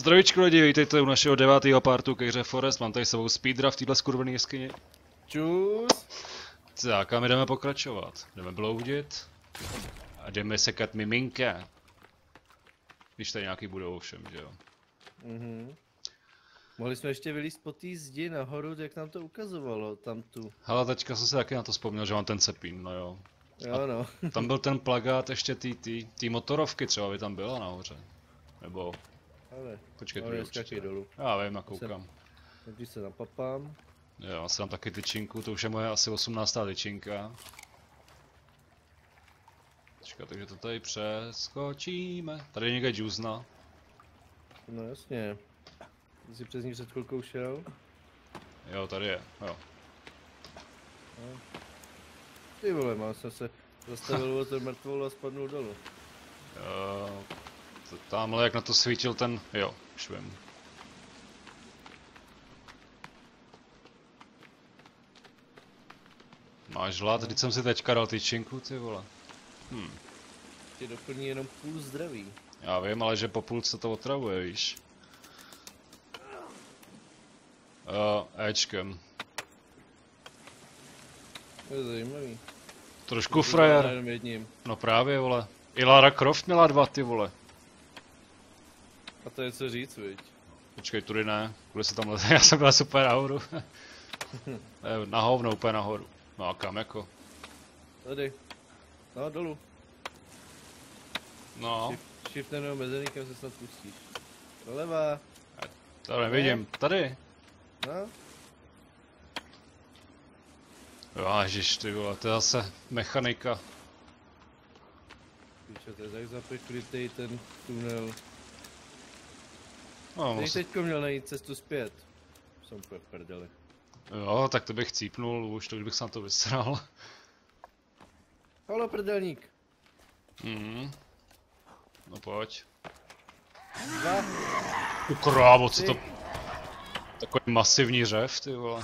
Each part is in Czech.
Zdravíčko lidi, vítejte u našeho 9. partu ke hře Forest, mám tady s sebou speedra v této skurvené jeskyni. Čus! Tak a my jdeme pokračovat, jdeme bloudit a jdeme sekat miminka. Když tady nějaký budou ovšem, že jo. Mohli jsme ještě vylízt po té zdi nahoru, jak nám to ukazovalo, tam tu. Hele, teďka jsem se taky na to vzpomněl, že mám ten cepín, no jo. Jo no. Tam byl ten plagát ještě tý motorovky, třeba by tam byla nahoře. Nebo... Ale, počkej, ale skákej dolů. Já vím, já koukám. Takže se napapám. Jo, já si dám taky tyčinku, to už je moje asi 18. tyčinka. Počkat, takže to tady přeskočíme. Tady je někde džuzna. No jasně. Ty jsi přes ní před chvilkou šel. Jo, tady je, jo. No. Ty vole, mám jsem se zastavil od mrtvolu a spadnul dolů. Tamhle jak na to svítil ten, jo, už vím. Máš hlad, vždyť jsem si teďka dal tyčinku, ty vole. Ti doplní jenom půl zdraví. Já vím, ale že po půlce to otravuje, víš. Ečkem. To je zajímavý. Trošku frajer. Jenom jedním. No právě, vole. I Lara Croft měla 2, ty vole. A to je co říct, viď? Počkej, tudy ne, kvůli se tam leze, já jsem byl super nahoru. Na hovno, úplně nahoru. No a kam jako? Tady. No, dolů. No. Shiftem nebo mezerníkem se snad pustíš. Doleva. Tady nevidím, tady. No. Ježiš, ty vole, to je zase mechanika. Píče, to je tak zapeklitej ten tunel. No, Když teďko měl najít cestu zpět. Jsem úplně v prdeli. Jo, tak to bych cípnul, už to kdybych se na to vysral. Halo, prdelník. No pojď. 2. Krávo, co to... Takový masivní řev, ty vole.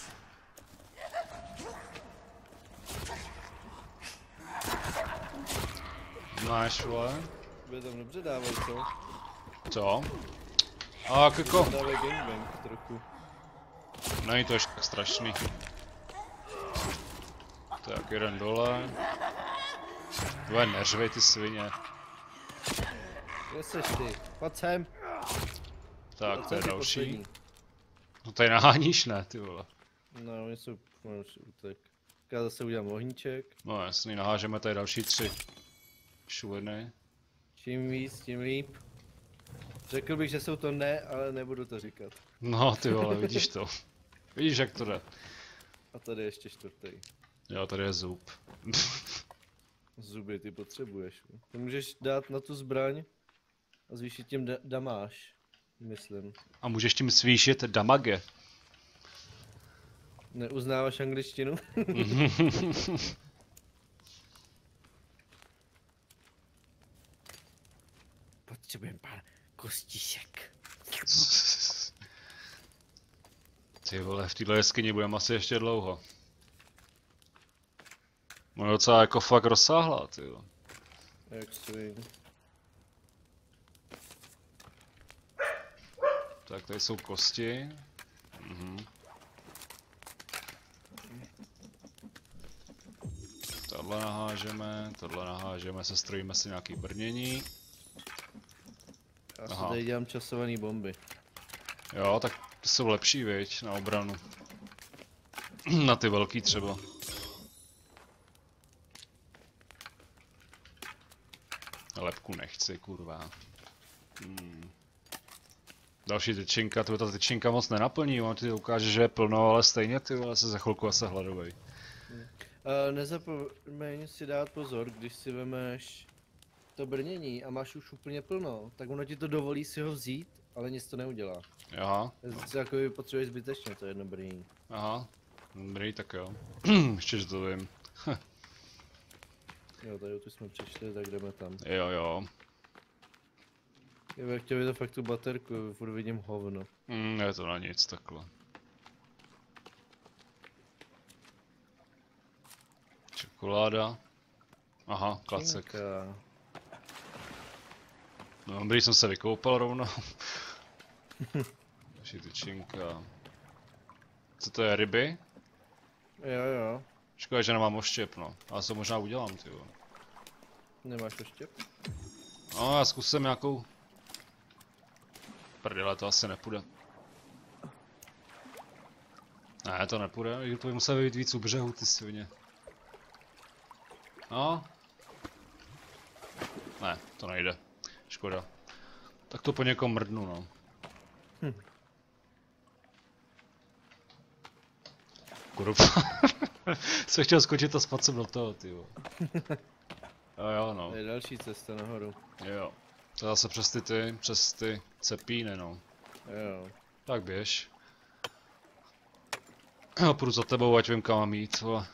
Máš, vole. Bude tam dobře dávat, co? Co? A jako... Dávaj gangbang trochu. Není to ještě tak strašný. Tak, jeden dole. Tvoje neřvej ty svině. Kde seš ty? Pojď sem. Tak, to je další. Poslední. No tady naháníš, ne, ty vole. No, oni jsou... tak. Já zase udělám ohníček. No jasný, nahážeme tady další 3 šuliny. Čím víc, tím líp. Řekl bych, že jsou to ne, ale nebudu to říkat. No ty vole, vidíš to. Vidíš, jak to jde. A tady ještě čtvrtý. Jo, tady je zub. Zuby ty potřebuješ. Ty můžeš dát na tu zbraň a zvýšit tím damáž, myslím. A můžeš tím zvýšit damage. Neuznáváš angličtinu? Potřebujeme pár kostiček. Ty vole, v této jeskyni budeme asi ještě dlouho. No je docela jako fakt rozsáhlá, ty vole. Jak svým. Tak tady jsou kosti. Tohle nahážeme, sestrojíme si nějaký brnění. Já si tady dělám časovaný bomby. Jo, tak ty jsou lepší, viď, na obranu. Na ty velký třeba. Lepku nechci, kurva. Další tyčinka, ta tyčinka moc nenaplní, on ti ukáže, že je plno, ale stejně ty vole se za chvilku asi hladovej. Nezapomeň si dát pozor, když si vemeš to brnění a máš už úplně plno, tak ono ti to dovolí si ho vzít, ale nic to neudělá. Aha. Jako potřebuješ zbytečně to jedno brnění. Aha. Dobrý, tak jo. Ještě, že to vím. Jo, tady tu jsme přišli, tak jdeme tam. Jo, jo. Já chtěl vidět fakt tu baterku, furt vidím hovno. Je to na nic takhle. Čokoláda. Aha, klacek. No, dobrý, jsem se vykoupal rovnou. Další tyčinka. Co to je, ryby? Jo. Škoda, že nemám oštěp, no. Ale to možná udělám, tyjo. Nemáš to štěp? No, já zkusím nějakou... Prdele, to asi nepůjde. Ne, to nepůjde, to by musel být víc u břehu, ty svině. No. Ne, to nejde. Škoda. Tak to po někom mrdnu, no. Kurva. Jsem chtěl skočit a spadl jsem do toho, tyjo. Jo, no. To je další cesta nahoru. Jo. To zase přes ty cepíny, no. Jo. Tak běž. Já půjdu za tebou, ať vím kam mám jít, vole.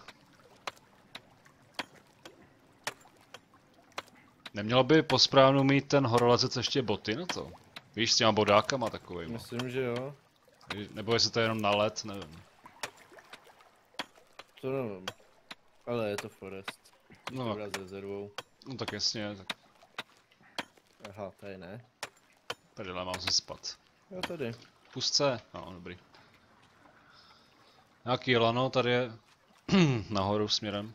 Neměl by po správnu mít ten horolezec ještě boty na to? Víš, s těma bodákama takovejma. Myslím, že jo. Nebo jestli to je jenom na led, nevím. To nevím. Ale je to forest. No, Dobrá s rezervou. no tak jasně, tak Aha, tady ne. prdele, mám se spat. Jo, tady. Pust se, no dobrý. Nějaký lano, tady je nahoru směrem.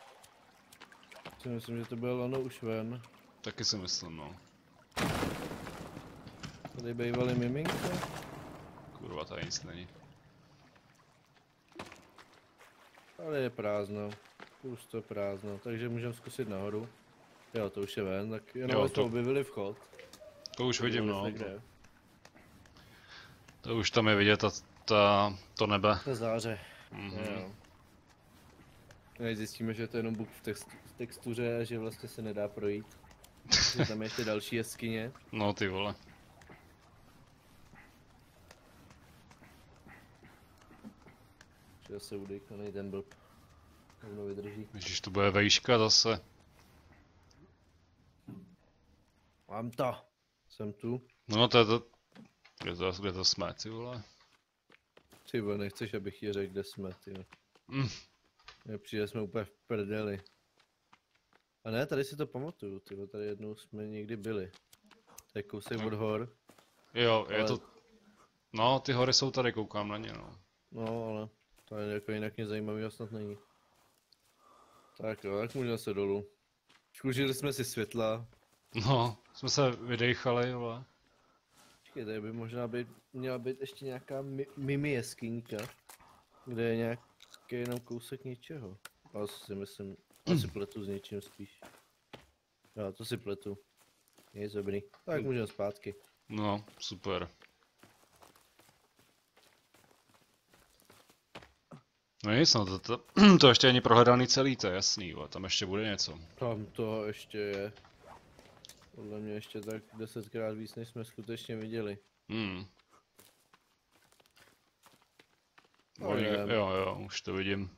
Si myslím, že to bylo lano už ven. Taky si myslím, no. Tady bývaly miminka. Kurva, tady nic není. Ale je prázdno. Pusto prázdno, takže můžeme zkusit nahoru. Jo, to už je ven, tak jenom Jo, jsme to- objevili vchod. To už vidím, no. Kde? To už tam je vidět to nebe. Na záře. Mhm. Jo. Teď zjistíme, že to je jenom bug v textuře a že vlastně se nedá projít. Že tam je ještě další jeskyně. No ty vole. Že zase udejkanej ten blb. Rovno vydrží. Ježíš, to bude vejška zase. Mám to. Jsem tu. No to je to... Kde to jsme, ty vole? Ty vole, nechceš, abych ti řekl, kde jsme, ty. Mm. Nepřijde, jsme úplně v prdeli. A ne, tady si to pamatuju, ty. Tady jednou jsme někdy byli. To je kousek od hor. Jo, je Ale- to... No, ty hory jsou tady, koukám na ně, no. No, ale to je jako jinak nic zajímavého snad není. Tak jo, tak můžeme se dolů. Užili jsme si světla. No, jsme se vydechali, vole. Počkej, tady by možná měla být ještě nějaká mini jeskyňka, kde je nějaký jenom kousek něčeho. Ale si myslím, asi pletu s něčím spíš. Jo, to si pletu. Je dobrý. Tak můžeme zpátky. No, super. No nic, no to ještě není prohledaný celý, to je jasný, vole. Tam ještě bude něco. Tam to ještě je. Podle mě ještě tak 10krát víc, než jsme skutečně viděli. No, jo, už to vidím.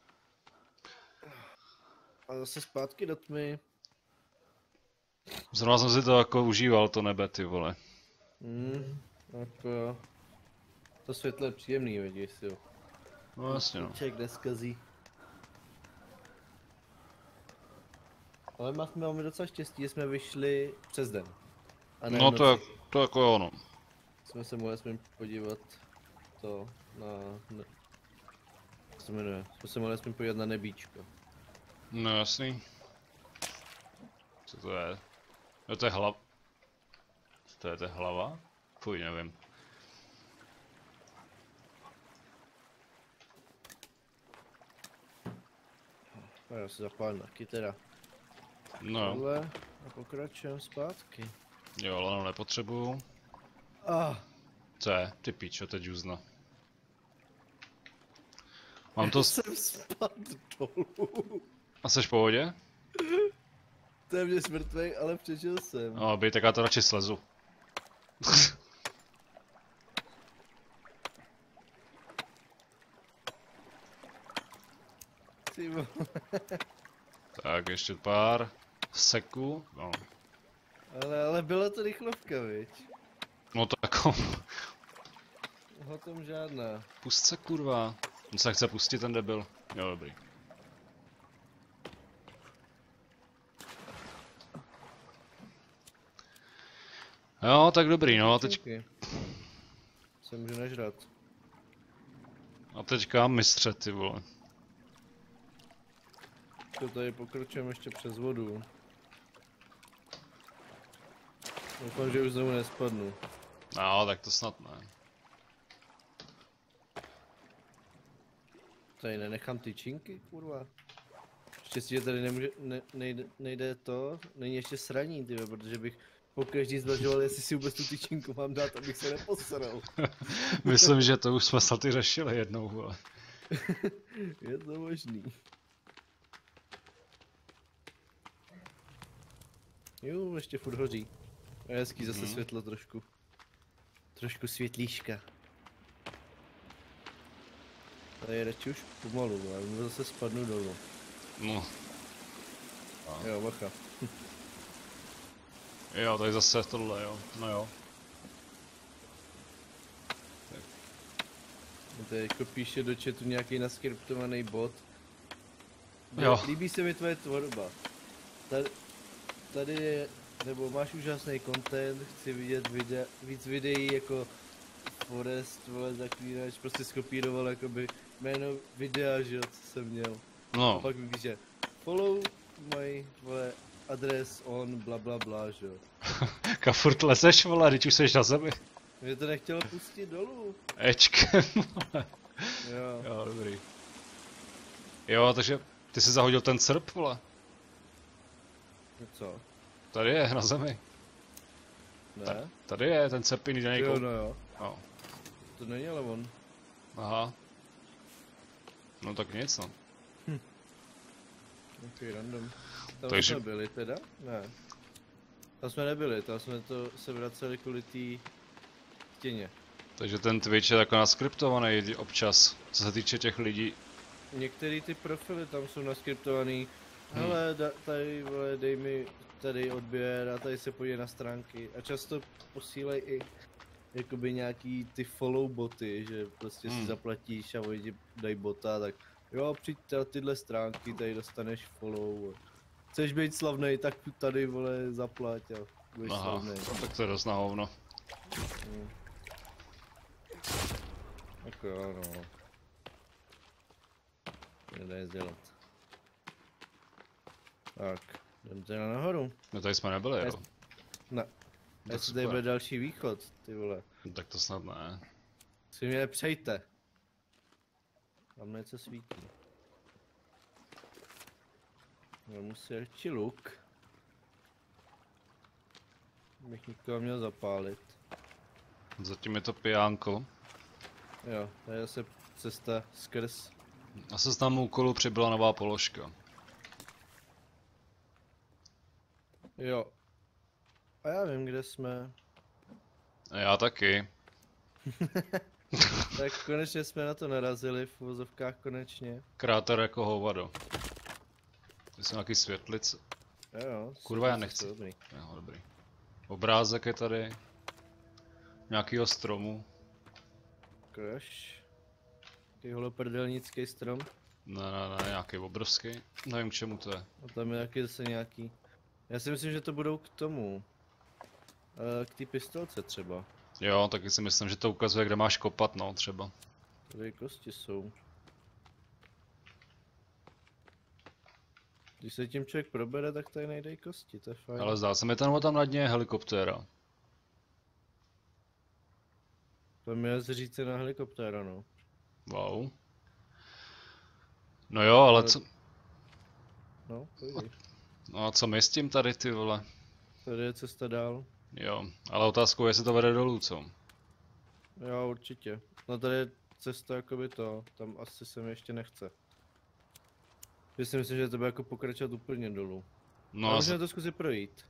A zase zpátky do tmy. Zrovna jsem si to jako užíval, to nebe, ty vole. Tak jo. To světlo je příjemný, vidíš si jo. No jasně, no. Ček neskazí. Ale máme docela štěstí, že jsme vyšli přes den. A ne No v to noci. jako jo, no. Jsme se mohli aspoň podívat to na jak se jmenuje? Jsme se mohli aspoň podívat na nebíčko. No jasný. Co to je? Jo, to je hlava. To je hlava? Fuj, nevím. A já si zapálím taky teda. No jo. Tohle a pokračujeme zpátky. Jo, lano nepotřebuju. Co je? Ty píčo, teď juzna. Mám to... Jsem spadl dolů. A seš v pohodě? Téměř mrtvej, ale přežil jsem. No, bej, tak já to radši slezu. Ty vole. Tak, ještě pár seků. No, Ale byla to rychlovka, viď? no tak O tom žádná. pust se, kurva. On se chce pustit, ten debil. Jo, dobrý. Jo, tak dobrý, no, teď Díky. se můžu nažrat. A teďka mistře, ty vole. To tady pokračujeme ještě přes vodu. Doufám, že už znovu nespadnu. No, tak to snad ne. Tady nenechám ty činky, kurva. Štěstí, že tady nemůže, nejde to, není ještě sraní, tyhle, protože bych po každý zvažoval, jestli si vůbec tu tyčinku mám dát, abych se neposral. Myslím, že to už jsme snad i řešili jednou, vole. Je to možný. Jo, ještě furt hoří. A hezký zase světlo trošku. Trošku světlíška. Tady radši už pomalu, ale zase spadnu dolů. No. Jo, bacha. Jo, tady zase tohle, jo. No jo. Tady jako píše do chatu nějaký naskriptovaný bot. Jo. Líbí se mi tvoje tvorba. Tady je, nebo máš úžasný content, chci vidět víc videí jako Forest, vole, Zaklínač, prostě skopíroval jakoby jméno videa, že jo, co jsem měl. A No. pak mi píše, follow my, vole, adres on, bla bla bla, že jo. Ka furt lezeš, vole, teď už seš na zemi. Mě to nechtělo pustit dolů. Ečkem, vole. Jo. Jo, dobrý. Jo, takže ty jsi zahodil ten srp, vole. Co? Tady je, na zemi. Ne? Tady je, ten srp jde Jo, někoho. no jo. No. To není ale on. Aha. No tak nic, no. Takový random. Tam Takže- jsme byli teda? Ne. Tam jsme nebyli, tam jsme to se vraceli kvůli té stěně. Takže ten Twitch je jako naskriptovaný občas, co se týče těch lidí. Některé ty profily tam jsou naskriptovaný. Hele, tady vole, dej mi tady odběr a tady se podívej na stránky. A často posílej i jakoby nějaký ty follow boty, že prostě si zaplatíš a oni ti dají bota, tak jo, přijď na tyhle stránky, tady dostaneš follow. Chceš být slavnej, tak tady vole zaplať a budeš Aha, slavnej. no, tak to je dost na hovno. Tak jo, no. Nedá nic dělat. Tak, jdem teda nahoru. No tady jsme nebyli, jo. Ne. Tak Jestli tady super. bude další východ, ty vole. No, tak to snad ne. Si mě nepřejte. Tam něco svítí. Já musím radši luk. Bych nikoho měl zapálit. Zatím je to pijánko. Jo, to je zase cesta skrz. A seznamu úkolů přibyla nová položka. Jo. A já vím, kde jsme. A já taky. Tak konečně jsme na to narazili, v uvozovkách konečně. Kráter jako hovado. Tady jsou nějaký světlice. Jo, Kurva, já jsou nechci. dobrý. Jo, dobrý. Obrázek je tady. Nějakýho stromu. Crash. Taký holoprdelnický strom. Ne, nějaký obrovský. Nevím k čemu to je. A tam je taky zase nějaký. Já si myslím, že to budou k tomu. K té pistolce třeba. Jo, taky si myslím, že to ukazuje, kde máš kopat, no, třeba. Tady kosti jsou. Když se tím člověk probere, tak tady najde i kosti, to je fajn. Ale zdá se mi tam na dně je helikoptéra. Tam je říci na helikoptéra, no. Wow. No jo, ale co... No, pojď. No a co my s tím tady, ty vole? Tady je cesta dál. Jo, ale otázkou je, jestli to vede dolů, co? Jo, určitě. No tady je cesta jakoby to, tam asi se mi ještě nechce. Já si myslím, že to bude jako pokračovat úplně dolů. No Ale a můžeme to zkusit projít.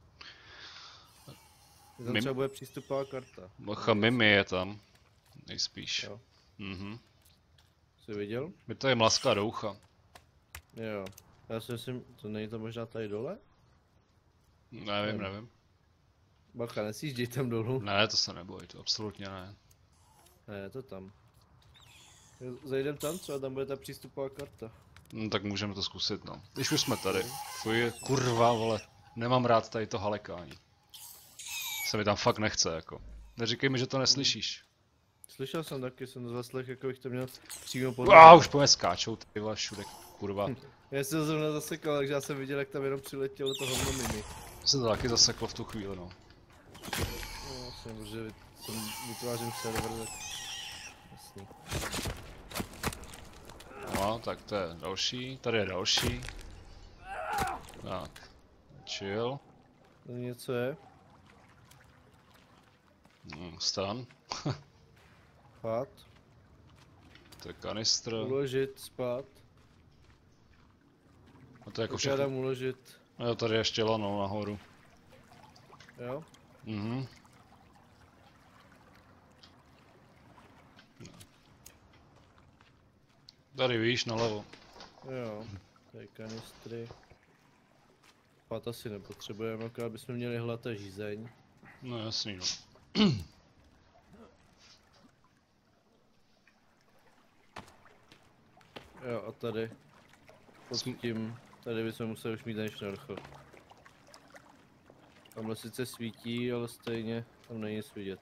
Tam Mim- třeba bude přístupová karta. Bacha, Mimi je tam. Nejspíš. Jo. Mhm. Jsi viděl? Mi to je mlaská doucha. Jo. Já si myslím, to není to možná tady dole? Nevím. Bacha, nesjížděj tam dolů. Ne, to se neboj, to absolutně ne. Ne, je to tam. Zajdem tam, třeba tam bude ta přístupová karta. No tak můžeme to zkusit, no. Když už jsme tady. Fuj, kurva, vole. Nemám rád tady to halekání. Se mi tam fakt nechce, jako. Neříkej mi, že to neslyšíš. Slyšel jsem taky, jsem to zaslech, jako bych to měl přímo pod Už po mě skáčou ty vole všude, kurva. Já jsem to zrovna zasekal, takže já jsem viděl, jak tam jenom přiletělo to hovno mini. Se to taky zaseklo v tu chvíli, no. No vlastně, protože jsem vytvářím server, tak... Jasný. No, tak to je další, tady je další. Tak, chill. Tady něco je? Stan. Pát. To je kanistr. Uložit, spát. A to je jako Tak já dám všechno. uložit. Jo, tady je ještě lano nahoru. Jo? Mhm. Tady víš, nalevo. Jo. Tady kanistry. Pát asi nepotřebujeme, akorát bychom měli hlad a žízeň. No jasný, no. Jo, a tady. Pod tím, tady bychom museli už mít ten šnorchl. Tamhle sice svítí, ale stejně tam není nic vidět.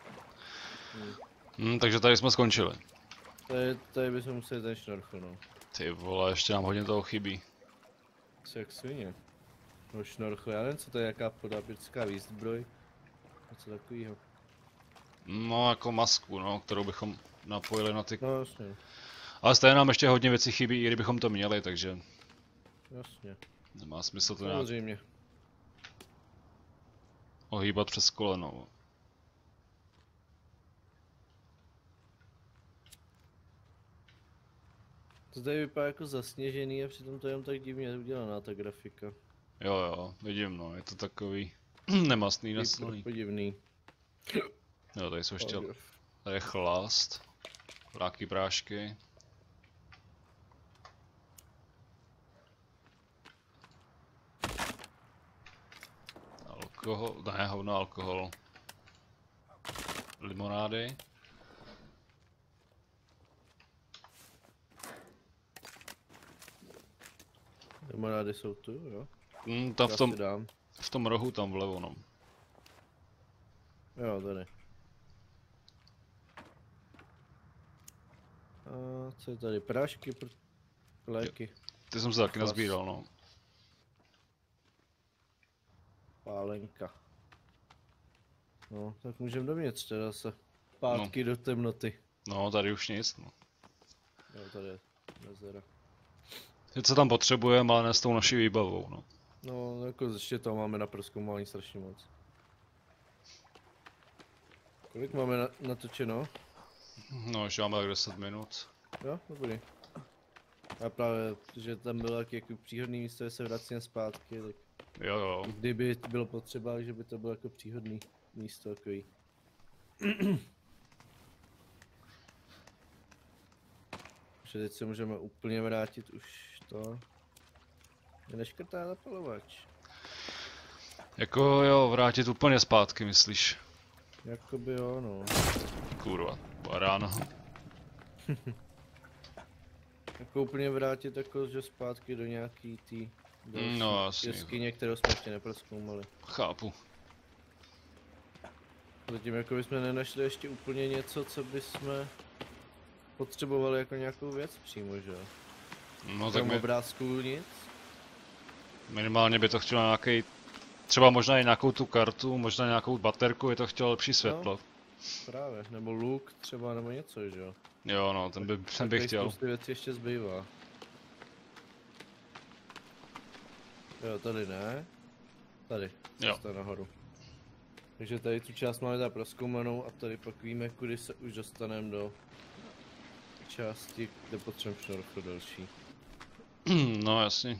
Takže tady jsme skončili. Tady bychom museli ten šnorchl, no. Ty vole, ještě nám hodně toho chybí. Co jak svině. No šnorchl, já nevím co to je, jaká podápěčská výzbroj. Něco takovýho. No jako masku, no, kterou bychom napojili na ty... No jasně, Ale stejně nám ještě hodně věcí chybí, i kdybychom to měli, takže jasně. nemá smysl to nějak Samozřejmě. ohýbat přes koleno. To tady vypadá jako zasněžený a přitom to je jen tak divně udělaná ta grafika. Jo, vidím, no, je to takový nemastný, nesilný. Podivný. Jo, tady jsou ještě, tady je chlast, nějaký prášky. Alkohol, ne, hovno alkohol. Limonády. Limonády jsou tu, jo? Tam Já si dám. v tom rohu tam vlevo, no. Jo, tady. A co je tady? Prášky, léky, Ty jsem se taky nazbíral, no. pálenka. No, tak můžeme dovnitř teda se. Pátky do temnoty. No, tady už nic, no. Jo, tady je mezera. Něco tam potřebujeme, ale ne s tou naší výbavou, no. No, jako ještě toho máme na prozkoumání strašně moc. Kolik máme natočeno? No, ještě máme tak 10 minut. Jo, dobrý. A právě, že tam bylo jako příhodný místo, že se vracíme zpátky, tak Jo. kdyby bylo potřeba, že by to bylo jako příhodný místo takový. Že teď se můžeme úplně vrátit už to. Neškrtá zapalovač. Jako jo, vrátit úplně zpátky, myslíš? Jakoby jo, no. Kurva, ráno. Jako úplně vrátit jako, že zpátky do nějaký tý další No, jasně. jeskyně, kterou jsme ještě neprozkoumali. Chápu. Zatím jako bychom nenašli ještě úplně něco, co bychom potřebovali jako nějakou věc přímo, že jo? No tak Tam obrázku nic? minimálně by to chtělo nějaký, třeba možná i nějakou tu kartu, možná nějakou baterku, by to chtělo lepší světlo. No, právě, nebo luk třeba, nebo něco, že jo? Jo no, ten bych chtěl. Spousty věcí ještě zbývá. Jo, tady ne. Tady, cesta nahoru. Takže tady tu část máme tady prozkoumanou a tady pak víme, kudy se už dostaneme do části, kde potřebujeme šnorchl další. No jasně.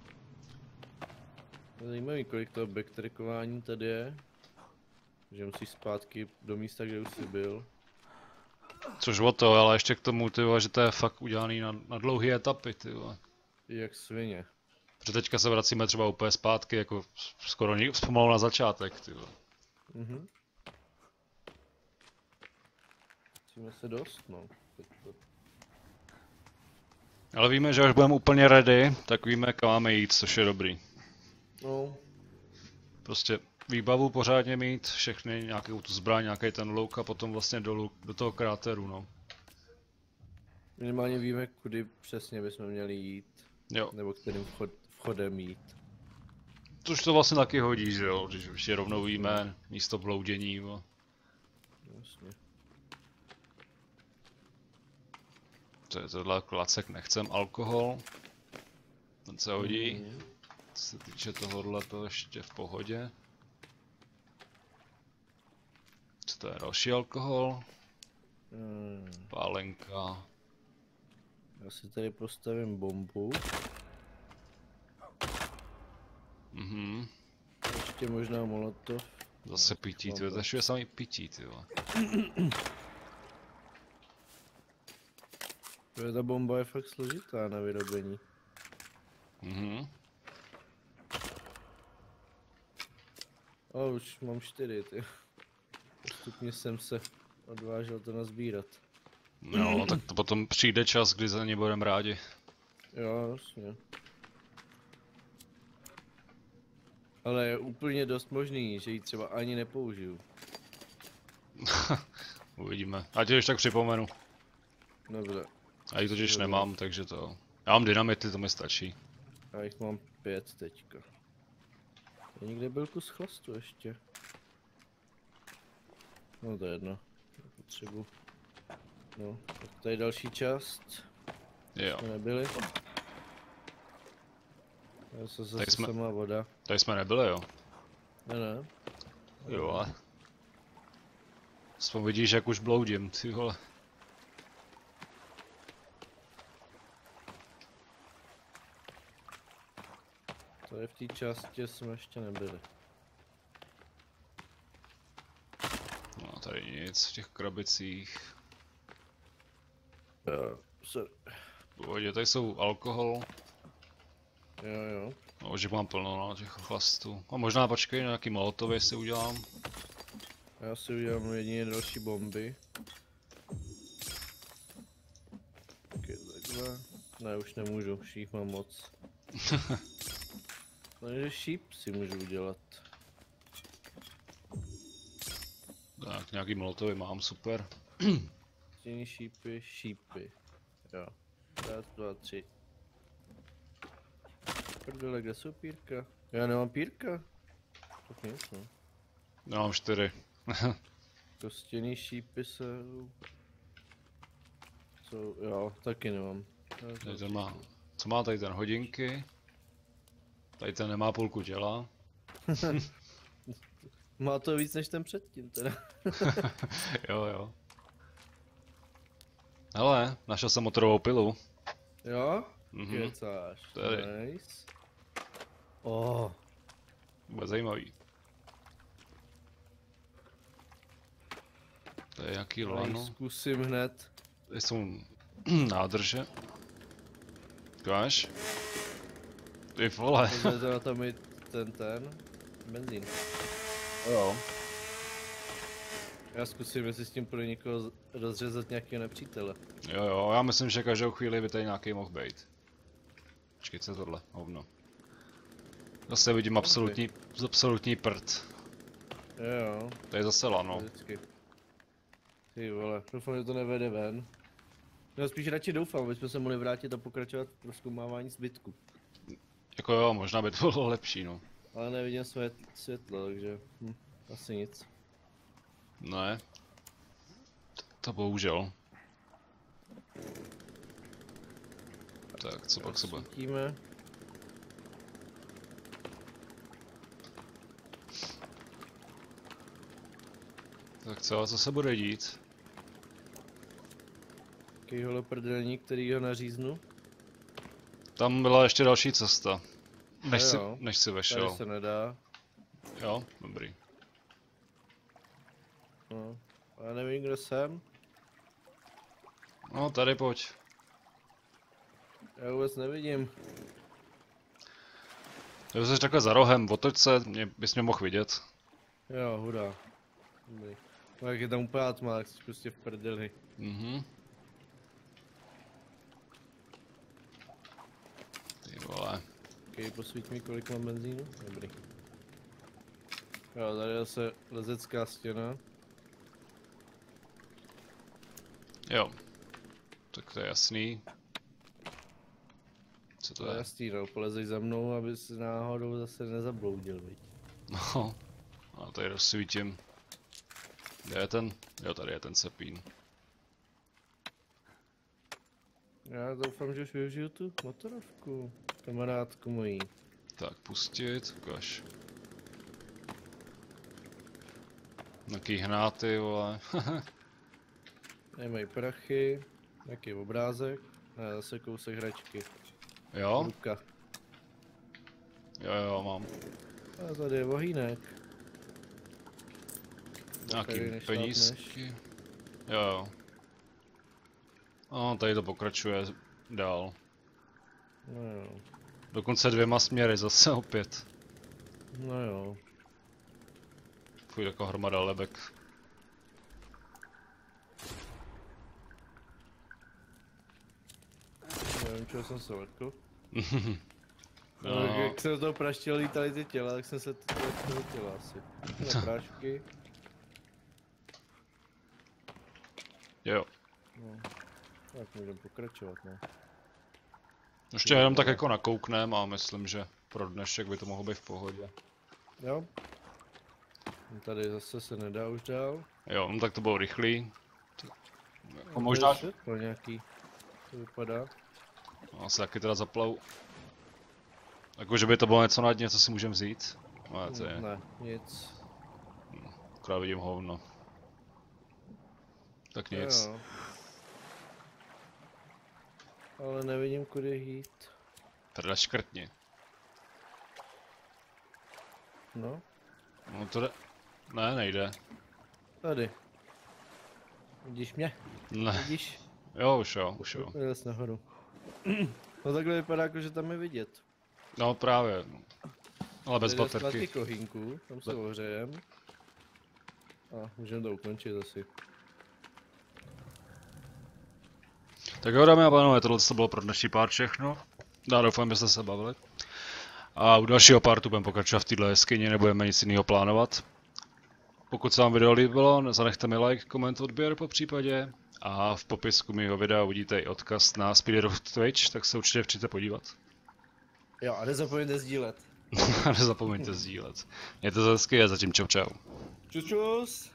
Zajímavý, kolik toho backtrackování tady je. Že musíš zpátky do místa, kde už jsi byl. Což o to, ale ještě k tomu, ty vole, že to je fakt udělaný na dlouhé etapy, ty vole. Jak svině. Protože teďka se vracíme třeba úplně zpátky, jako skoro pomalu na začátek, ty vole. Mhm. Musíme se dost, no. Ale víme, že až budeme úplně ready, tak víme, kam máme jít, což je dobrý. No. Prostě výbavu pořádně mít, všechny, nějakou tu zbraň, nějaký ten louk a potom vlastně dolů, do toho kráteru, no. Minimálně víme, kudy přesně bychom měli jít. Jo, Nebo kterým vchodem jít. což to vlastně taky hodí, že jo, když už je rovnou víme místo bloudění, bo. Jasně. To je tohle klacek, nechcem alkohol. Ten se hodí. Mhm. Co se týče tohohle, to ještě v pohodě. Co to je, další alkohol? Pálenka. Já si tady postavím bombu. Mhm. Ještě možná molotov. Zase pití, ty to je samý pití, ty vole. Ta bomba je fakt složitá na vyrobení. Mhm. Ale už mám 4, ty. Postupně jsem se odvážel to nazbírat. No, tak to potom přijde čas, kdy za ně budeme rádi. Jo, jasně. Ale je úplně dost možný, že ji třeba ani nepoužiju. Uvidíme. A ti už tak připomenu. Dobře. A ji totiž nemám, takže to... Já mám dynamity, to mi stačí. Já jich mám 5 teďka. Je někde byl kus chlastu ještě. No to je jedno. Potřebuji. No, tak tady další část. Jo. Jsme nebyli. Já se zase sama voda. Tady jsme nebyli, jo. Ne. Jo, ale... Aspoň vidíš, jak už bloudím, ty vole. To je v té části, jsme ještě nebyli. No, tady nic v těch krabicích. Sorry. Pohodě, tady jsou alkohol. Jo. No, že mám plno na těch chlastů. A možná počkej, nějaký molotovy si udělám. Já si udělám jedině další bomby. Okay, takhle. Ne, už nemůžu, už jich mám moc. Takže šíp si můžu udělat. Tak, nějaký molotovy mám, super. Stěný šípy. Jo. Raz, dva, 3. Prdele, kde jsou pírka? Já nemám pírka. Tak nic, no. Já mám 4. Kostěný šípy jsou, jo, taky nemám. Tady ten má, co má tady ten, hodinky? Tady ten nemá půlku těla. Má to víc než ten předtím teda. Jo. Hele, našel jsem motorovou pilu. Jo? Mhm. Kecáš. Tady. Nice. Oh. Bude zajímavý. To je jaký Já ji lano. zkusím hned. Tady jsou nádrže. Ukáž? Ty vole. Pozvěte na to mi ten benzín. Jo. Já zkusím, jestli s tím půjde někoho rozřezat nějakého nepřítele. Jo, já myslím, že každou chvíli by tady nějaký mohl být. Počkej, co je tohle? Hovno. Zase vidím absolutní prd. Jo, To je zase lano. vždycky. Ty vole, doufám, že to nevede ven. No spíš radši doufám, abychom se mohli vrátit a pokračovat v prozkoumávání zbytku. Jako jo, možná by to bylo lepší, no. Ale nevidím světlo, takže asi nic. Ne. To bohužel. Tak, co pak se bude? Svítíme. Tak co se bude dít? Jakýhle prdelník, který ho naříznu. Tam byla ještě další cesta. Jo. Než si Tady vešel. se nedá. Jo, dobrý. No. Já nevím, kde jsem. No, tady pojď. Já vůbec nevidím. Já jsi takhle za rohem, otoč se, bys mě mohl vidět. Jo, hurá. Dobrý. No jak je tam úplná tma, tak jsi prostě v prdeli. Mhm. Ty vole. Ok, posvít mi, kolik mám benzínu. Dobrý. Jo, tady je zase lezecká stěna. Jo. Tak to je jasný. Co To to je je? jasný, no, polezej za mnou, aby si náhodou zase nezabloudil, viď. No. A tady rozsvítím. Kde je ten? Jo, tady je ten cepín. Já doufám, že už využiju tu motorovku, kamarádku mojí. Tak, pustit, ukaž. Jaký hnáty, vole. Tady mají prachy, nějaký obrázek a zase kousek hračky. Jo? Ruka. Jo, mám. A tady je vohýnek. Nějaký Tady nešlápneš. penízky. Jo. No, tady to pokračuje dál. No jo, Dokonce 2 směry zase opět. no jo. Fuj, taková hromada lebek. Nevím, čeho jsem se letkl. No. No. Jak jsem z toho praštil lítali ty těla, tak jsem se toho těla asi. Na prášky. Jo. No. Tak můžeme pokračovat, no. Ještě jenom tak jako nakouknem a myslím, že pro dnešek by to mohlo být v pohodě. Jo. Tady zase se nedá už dál. Jo, no tak to bylo rychlý. Jako To možná, je světlo nějaký. To vypadá. asi taky teda zaplavu. Jako, že by to bylo něco na dně, co si můžeme vzít. No, to je, Ne, nic. akorát vidím hovno. Tak nic. Jo. Ale nevidím, kudy jít. Teda škrtni. No, No to jde. Ne, nejde. tady. Vidíš mě? Ne. Vidíš? Jo, už jo. Jel jsi nahoru. No takhle vypadá, jako že tam je vidět. No právě. Ale bez Tady je baterky. skladky kohínku, tam se ohřejem. A můžeme to ukončit asi. Tak jo, dámy a pánové, tohle to bylo pro dnešní pár všechno. Já doufám, že jste se bavili. A u dalšího partu budeme pokračovat v této jeskyni, nebudeme nic jiného plánovat. Pokud se vám video líbilo, zanechte mi like, koment, odběr po případě. A v popisku mého videa uvidíte i odkaz na Speederof Twitch, tak se určitě přijďte podívat. Jo, a nezapomeňte sdílet. A nezapomeňte sdílet. Mějte se hezky a zatím čau čau. Čus čus!